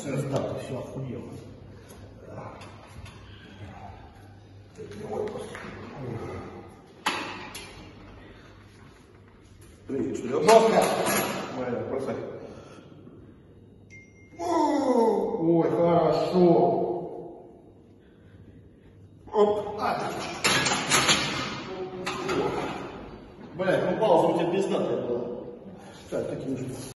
Сейчас, да, ты все охуел. Привет, что делаешь? Жестко. Моя, бросай. Ой, хорошо. Оп. Блядь, ну пауза у тебя пиздатая была. Так, таким же.